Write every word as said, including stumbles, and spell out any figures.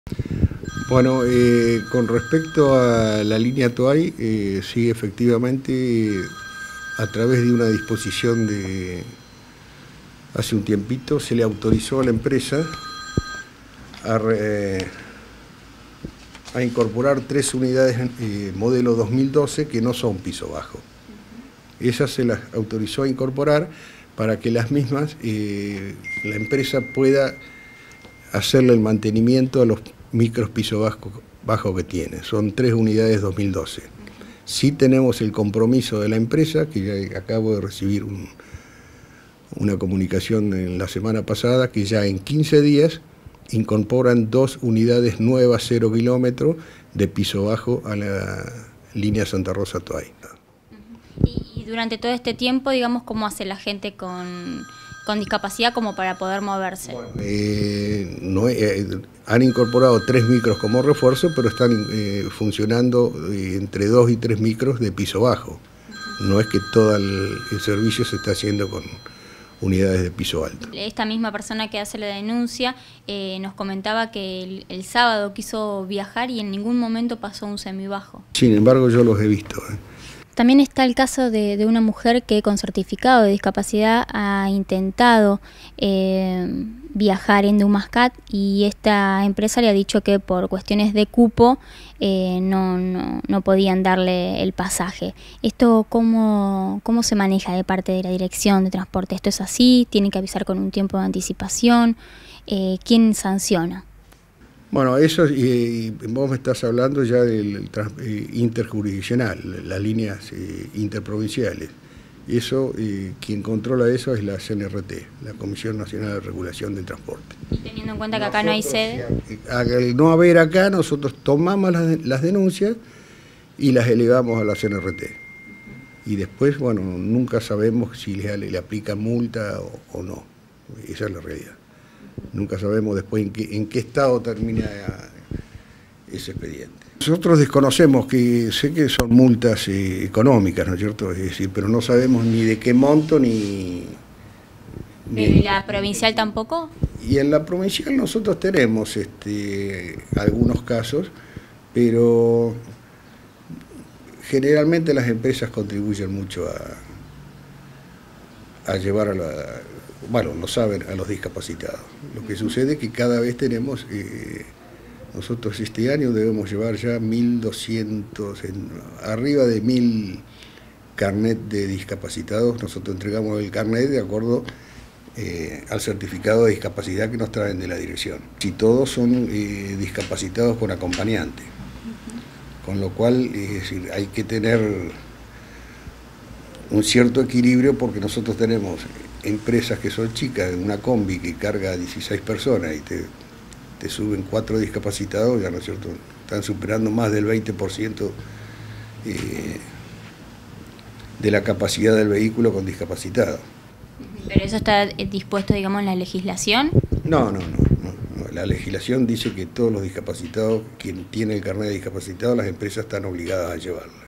Bueno, eh, con respecto a la línea Toay, eh, sí, efectivamente, a través de una disposición de hace un tiempito, se le autorizó a la empresa a, re, a incorporar tres unidades eh, modelo dos mil doce que no son piso bajo. Esas se las autorizó a incorporar para que las mismas, eh, la empresa pueda hacerle el mantenimiento a los micros piso bajo, bajo que tiene. Son tres unidades dos mil doce. Sí tenemos el compromiso de la empresa, que ya acabo de recibir un, una comunicación en la semana pasada, que ya en quince días incorporan dos unidades nuevas cero kilómetros de piso bajo a la línea Santa Rosa Toay. Y, y durante todo este tiempo, digamos, ¿cómo hace la gente con, con discapacidad como para poder moverse? Bueno, eh, no, eh, han incorporado tres micros como refuerzo, pero están eh, funcionando eh, entre dos y tres micros de piso bajo. Uh-huh. No es que todo el, el servicio se está haciendo con unidades de piso alto. Esta misma persona que hace la denuncia eh, nos comentaba que el, el sábado quiso viajar y en ningún momento pasó un semibajo. Sin embargo, yo los he visto. ¿eh? También está el caso de, de una mujer que con certificado de discapacidad ha intentado eh, viajar en Dumascat y esta empresa le ha dicho que por cuestiones de cupo eh, no, no, no podían darle el pasaje. ¿Esto cómo, cómo se maneja de parte de la dirección de transporte? ¿Esto es así? ¿Tienen que avisar con un tiempo de anticipación? Eh, ¿Quién sanciona? Bueno, eso, eh, vos me estás hablando ya del eh, interjurisdiccional, las líneas eh, interprovinciales. Eso, eh, quien controla eso es la C N R T, la Comisión Nacional de Regulación del Transporte. Y teniendo en cuenta que acá nosotros, no hay sede. Al no haber acá, nosotros tomamos las, las denuncias y las elevamos a la C N R T. Uh-huh. Y después, bueno, nunca sabemos si le, le aplican multa o, o no. Esa es la realidad. Nunca sabemos después en qué, en qué estado termina ese expediente. Nosotros desconocemos, que sé que son multas eh, económicas, ¿no es cierto? Es decir, pero no sabemos ni de qué monto ni... ni ¿En la provincial tampoco? Y en la provincial nosotros tenemos este, algunos casos, pero generalmente las empresas contribuyen mucho a, a llevar a la... bueno, lo saben, a los discapacitados. Lo que sucede es que cada vez tenemos, eh, nosotros este año debemos llevar ya mil doscientos, en, arriba de mil carnet de discapacitados. Nosotros entregamos el carnet de acuerdo eh, al certificado de discapacidad que nos traen de la dirección. Si todos son eh, discapacitados con acompañante, con lo cual es decir, hay que tener un cierto equilibrio porque nosotros tenemos empresas que son chicas, una combi que carga a dieciséis personas y te, te suben cuatro discapacitados, ya no es cierto, están superando más del veinte por ciento eh, de la capacidad del vehículo con discapacitado. ¿Pero eso está dispuesto, digamos, en la legislación? No, no, no, no, no. La legislación dice que todos los discapacitados, quien tiene el carnet de discapacitado, las empresas están obligadas a llevarlo.